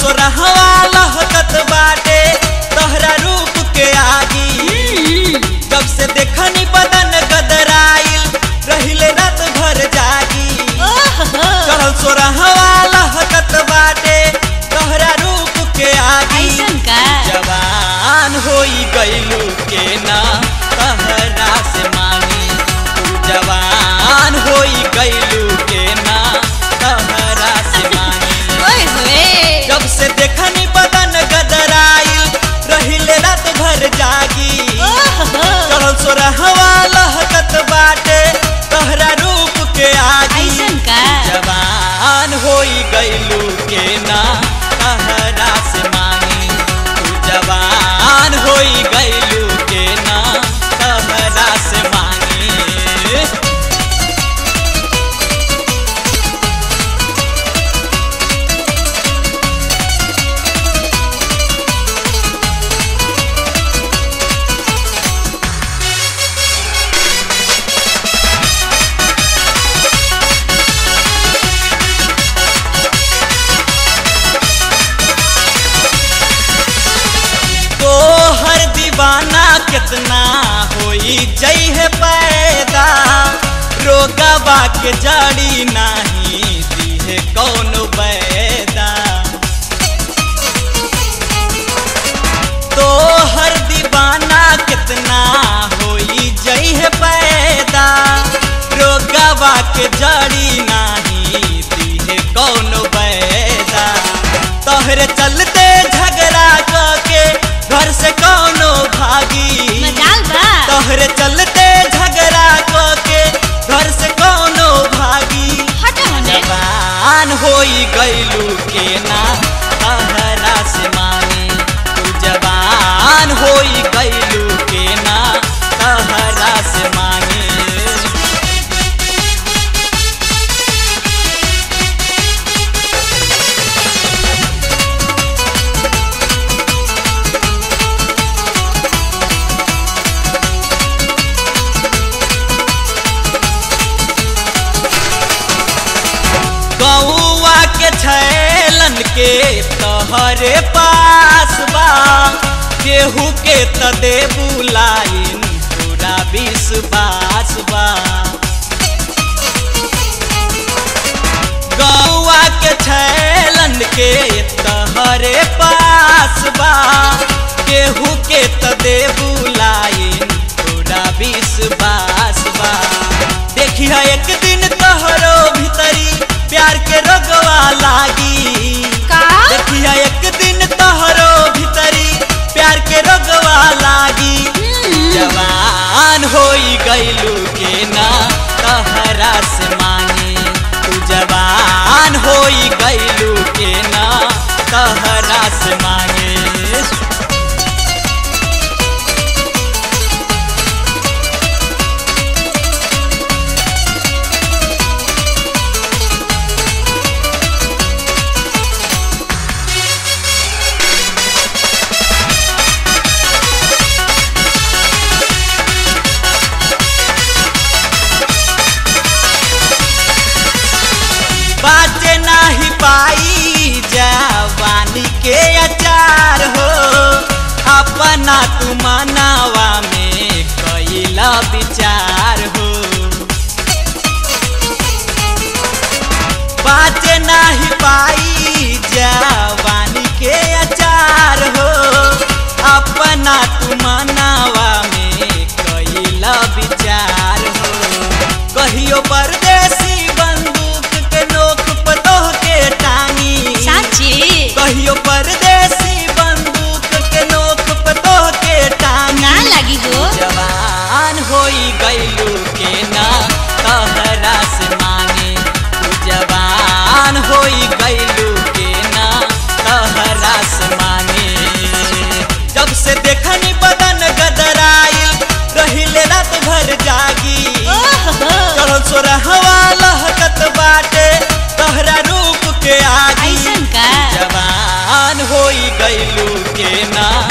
सोरहवा लहकत बाटे तोहरा रूप के आगी। जब से देखनी बदन गदराइल रहिले रात भर जागी। चढ़ल सोरहवा लहकत बाटे तोहरा रूप के आगी। जवान होई गइलू के ना तहरा से मांगी। जवान होई गइलू के ना तहरा से मांगी। जब से देखनी बदन गदराइल रहिले रात भर जागी। चढ़ल सोरहवा लहकत बाटे तोहरा रूप के आगी। जवान होई गइलू के ना तहरा से मांगी। जवान होई गइलू के ना तहरा से मांगी। तोहर दीवाना कितना होई जई है पैदा। रोगवा के जड़ी नहीं दी है कौन बैदा। तोहर दीवाना कितना होई जई है पैदा। रोगवा के जड़ी नहीं दी है कौन बैदा। तोहरे चलते झगड़ा करके घर से कौनो भागी। तोहरे चलते झगड़ा करके घर से कौनो भागी। जवान होई गइलू के ना तहरा से मांगी। तू जवान होई गइलू के ना तहरा से मांगी। गौआ के छैलन के तोहरे पास बा। केहू के त दे बुलाइन पूरा विश्वास बा। गौआ के छैलन के तोहरे पास बा। केहू के त दे बुलाइन पूरा विश्वास बा। देखिया एक दिन तोहरो भीतरी प्यार के रोगवा लागी। देखिया एक दिन तोहरो भीतरी प्यार के रोगवा लागी। जवान होई गइलू के ना तहरा से मांगी। तू जवान होई गइलू के ना तहरा से मांगी। बाजे नाही पाई जवानी के अचार हो। अपना तू मनावा में कइला विचार हो। बाजे नाही पाई जवानी के अचार हो। अपना तू मनावा में कइला विचार हो। कहियो परदेसी बंदूक के नोक पतोह के टांगी। कहियो परदेसी बंदूक के नोक पतोह के टांगी। जवान होई गइलू के ना तहरा से मांगी। तू जवान होई गइलू के ना तहरा से मांगी। जब से देखनी बदन गदराइल रहिले रात भर जागी। चढ़ल सोरहवा लहकत बाटे तोहरा रूप के आगी। जवान होई गइलू के ना